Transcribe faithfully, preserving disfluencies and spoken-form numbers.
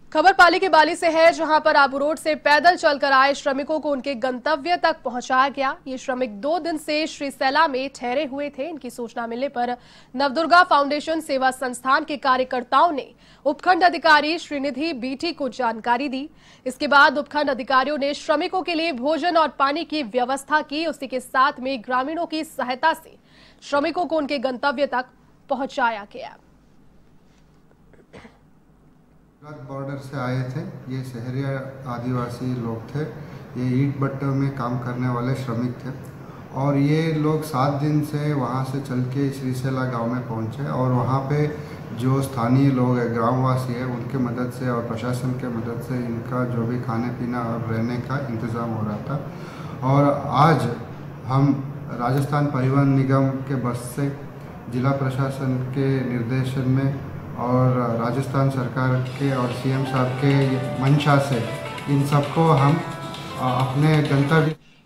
खबर पाली के बाली से है, जहां पर आबू रोड से पैदल चलकर आए श्रमिकों को उनके गंतव्य तक पहुंचाया गया। ये श्रमिक दो दिन से श्रीसैला में ठहरे हुए थे। इनकी सूचना मिलने पर नवदुर्गा फाउंडेशन सेवा संस्थान के कार्यकर्ताओं ने उपखंड अधिकारी श्रीनिधि बीटी को जानकारी दी। इसके बाद उपखंड अधिकारियों ने श्रमिकों के लिए भोजन और पानी की व्यवस्था की। उसी के साथ में ग्रामीणों की सहायता से श्रमिकों को उनके गंतव्य तक पहुंचाया गया। बॉर्डर से आए थे। ये शहरी आदिवासी लोग थे। ये ईंट भट्टों में काम करने वाले श्रमिक थे और ये लोग सात दिन से वहाँ से चल के श्रीसैला गांव में पहुँचे और वहाँ पे जो स्थानीय लोग हैं, ग्रामवासी है, उनके मदद से और प्रशासन के मदद से इनका जो भी खाने पीना और रहने का इंतज़ाम हो रहा था। और आज हम राजस्थान परिवहन निगम के बस से जिला प्रशासन के निर्देशन में और राजस्थान सरकार के और सीएम साहब के मंशा से इन सबको हम अपने गंतव्य